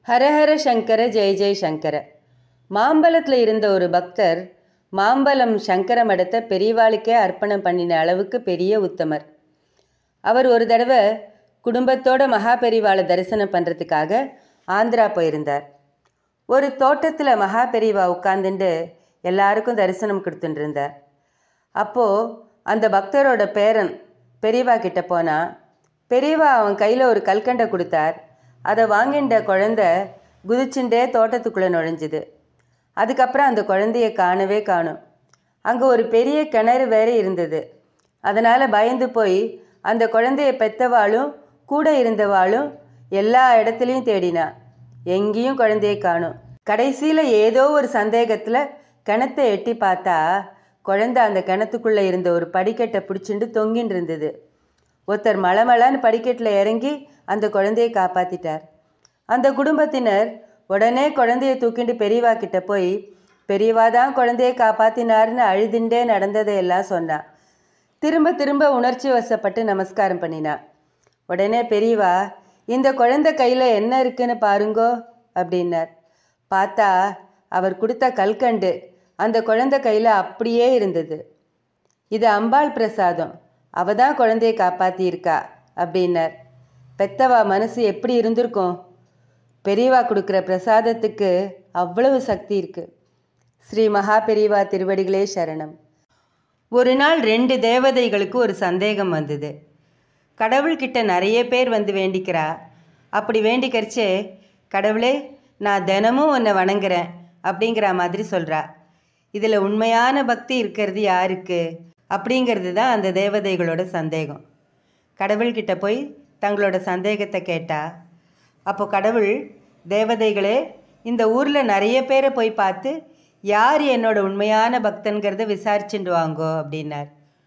ஹரஹர சங்கர ஜெய ஜெய சங்கர. மாம்பழத்தில் இருந்த ஒரு பக்தர் மாம்பழம் சங்கர மடத்தை பெரியவாளுக்கே அர்ப்பணம் பண்ணின அளவுக்கு பெரிய உத்தமர். அவர் ஒரு தடவை குடும்பத்தோட மகா பெரிவாளை தரிசனம் பண்ணுறதுக்காக ஆந்திரா போயிருந்தார். ஒரு தோட்டத்தில் மகா பெரிவா உட்காந்துட்டு எல்லாருக்கும் தரிசனம் கொடுத்துட்டு இருந்தார். அப்போது அந்த பக்தரோட பேரன் பெரியவா கிட்ட போனால் பெரியவா அவன் கையில் ஒரு கல்கண்டை கொடுத்தார். அதை வாங்கின்ற குழந்தை குதிச்சுட்டே தோட்டத்துக்குள்ளே நுழைஞ்சுது. அதுக்கப்புறம் அந்த குழந்தைய காணவே காணும். அங்கே ஒரு பெரிய கிணறு வேறு இருந்தது. அதனால் பயந்து போய் அந்த குழந்தைய பெற்றவாளும் கூட இருந்தவாளும் எல்லா இடத்துலையும் தேடினா. எங்கேயும் குழந்தைய காணும். கடைசியில் ஏதோ ஒரு சந்தேகத்தில் கிணத்தை எட்டி பார்த்தா குழந்தை அந்த கிணத்துக்குள்ளே இருந்த ஒரு படிக்கட்டை பிடிச்சிட்டு தொங்கின்னு இருந்தது. ஒருத்தர் மலமலான்னு படிக்கட்டில் இறங்கி அந்த குழந்தையை காப்பாற்றிட்டார். அந்த குடும்பத்தினர் உடனே குழந்தையை தூக்கிட்டு பெரியவா கிட்ட போய் பெரியவா தான் குழந்தையை காப்பாற்றினார்னு அழுதுண்டே நடந்ததையெல்லாம் சொன்னான். திரும்ப திரும்ப உணர்ச்சி வசப்பட்டு நமஸ்காரம் பண்ணினா. உடனே பெரியவா, இந்த குழந்தை கையில் என்ன இருக்குன்னு பாருங்கோ அப்படின்னார். பார்த்தா அவர் கொடுத்த கல்கண்டு அந்த குழந்தை கையில் அப்படியே இருந்தது. இது அம்பாள் பிரசாதம், அவ தான் குழந்தையை காப்பாற்றியிருக்கா அப்படின்னார். பெத்தவா மனசு எப்படி இருந்திருக்கும்? பெரியவா கொடுக்குற பிரசாதத்துக்கு அவ்வளவு சக்தி இருக்கு. ஸ்ரீ மகா பெரியவா திருவடிகளே சரணம். ஒரு நாள் 2 தேவதைகளுக்கு ஒரு சந்தேகம் வந்தது. கடவுள்கிட்ட நிறைய பேர் வந்து வேண்டிக்கிறா. அப்படி வேண்டிக்கிறச்சே, கடவுளே நான் தினமும் உன்னை வணங்குறேன் அப்படிங்கிற மாதிரி சொல்கிறா. இதில் உண்மையான பக்தி இருக்கிறது யாருக்கு அப்படிங்கிறது தான் அந்த தேவதைகளோட சந்தேகம். கடவுள்கிட்ட போய் தங்களோட சந்தேகத்தை கேட்டா. அப்போ கடவுள், தேவதைகளே, இந்த ஊரில் நிறைய பேரை போய் பார்த்து யார் என்னோட உண்மையான பக்தன்கிறத விசாரிச்சுட்டு வாங்கோ அப்படின்னார்.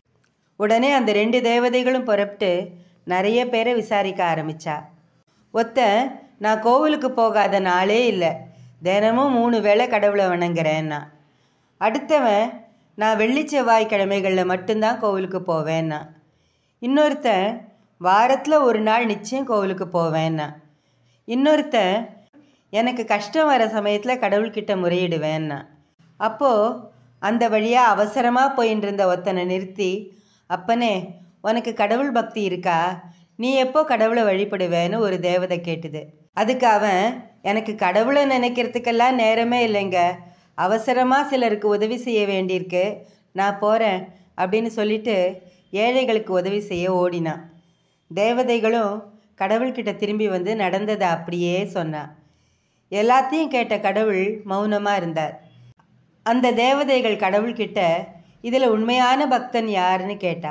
உடனே அந்த 2 தேவதைகளும் புறப்பட்டு நிறைய பேரை விசாரிக்க ஆரம்பித்தா. ஒருத்தன், நான் கோவிலுக்கு போகாத நாளே இல்லை, தினமும் 3 வேளை கடவுளை வணங்குறேன்னா. அடுத்தவன், நான் வெள்ளி செவ்வாய்க்கிழமைகளில் மட்டும்தான் கோவிலுக்கு போவேன்னா. இன்னொருத்தன், வாரத்தில் ஒரு நாள் நிச்சயம் கோவிலுக்கு போவேன்னா. இன்னொருத்தன், எனக்கு கஷ்டம் வர சமயத்தில் கடவுள்கிட்ட முறையிடுவேன்னா. அப்போது அந்த வழியாக அவசரமாக போயின்னு இருந்த ஒருத்தனை நிறுத்தி, அப்பனே உனக்கு கடவுள் பக்தி இருக்கா, நீ எப்போ கடவுளை வழிபடுவேன்னு ஒரு தேவதை கேட்டுது. அதுக்கு அவன், எனக்கு கடவுளை நினைக்கிறதுக்கெல்லாம் நேரமே இல்லைங்க, அவசரமாக சிலருக்கு உதவி செய்ய வேண்டியிருக்கு, நான் போகிறேன் அப்படின்னு சொல்லிட்டு ஏழைகளுக்கு உதவி செய்ய ஓடினான். தேவதைகளும் கடவுள்கிட்ட திரும்பி வந்து நடந்ததை அப்படியே சொன்னான். எல்லாத்தையும் கேட்ட கடவுள் மௌனமாக இருந்தார். அந்த தேவதைகள் கடவுள்கிட்ட, இதில் உண்மையான பக்தன் யாருன்னு கேட்டா.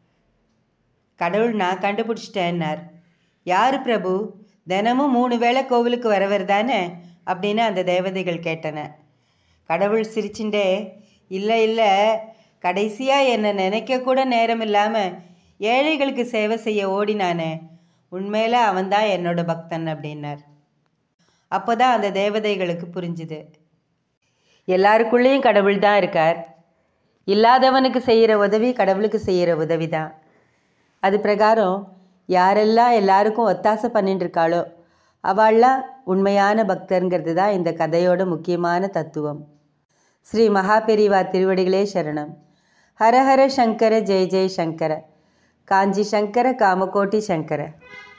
கடவுள், நான் கண்டுபிடிச்சிட்டேன்னார். யார் பிரபு? தினமும் 3 வேளை கோவிலுக்கு வரவர் தானே அப்படின்னு அந்த தேவதைகள் கேட்டன. கடவுள் சிரிச்சுட்டே, இல்லை இல்லை, கடைசியாக என்னை நினைக்க கூட நேரம் இல்லாமல் ஏழைகளுக்கு சேவை செய்ய ஓடினானே, உண்மையில் அவன்தான் என்னோட பக்தன் அப்படின்னார். அப்போ தான் அந்த தேவதைகளுக்கு புரிஞ்சுது, எல்லாருக்குள்ளேயும் கடவுள் தான் இருக்கார். இல்லாதவனுக்கு செய்கிற உதவி கடவுளுக்கு செய்கிற உதவி தான். அது பிரகாரம் யாரெல்லாம் எல்லாருக்கும் ஒத்தாசை பண்ணிட்டு இருக்காளோ அவள்லாம் உண்மையான பக்தருங்கிறது தான் இந்த கதையோட முக்கியமான தத்துவம். ஸ்ரீ மகா பெரிவா திருவடிகளே சரணம். ஹரஹர சங்கர ஜெய ஜெய சங்கர. காஞ்சி சங்கர காமகோட்டி சங்கர.